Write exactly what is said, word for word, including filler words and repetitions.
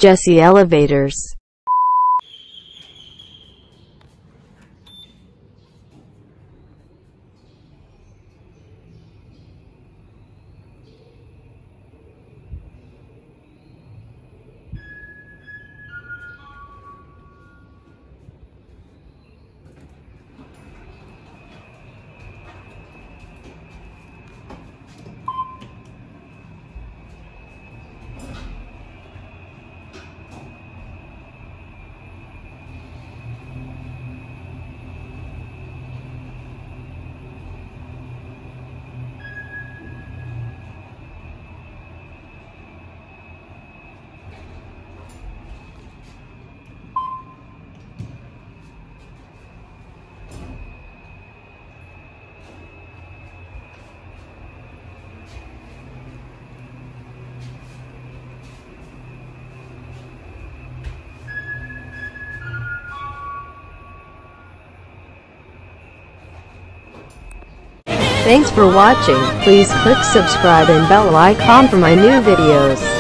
Jessie Elevators. Thanks for watching. Please click subscribe and bell icon for my new videos.